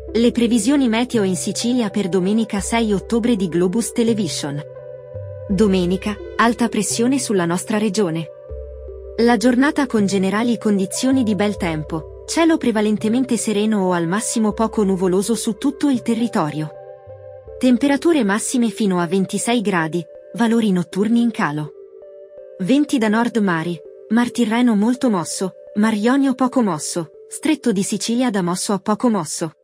Le previsioni meteo in Sicilia per domenica 6 ottobre di Globus Television. Domenica, alta pressione sulla nostra regione. La giornata con generali condizioni di bel tempo, cielo prevalentemente sereno o al massimo poco nuvoloso su tutto il territorio. Temperature massime fino a 26 gradi, valori notturni in calo. Venti da nord mari, Mar Tirreno molto mosso, Mar Ionio poco mosso, Stretto di Sicilia da mosso a poco mosso.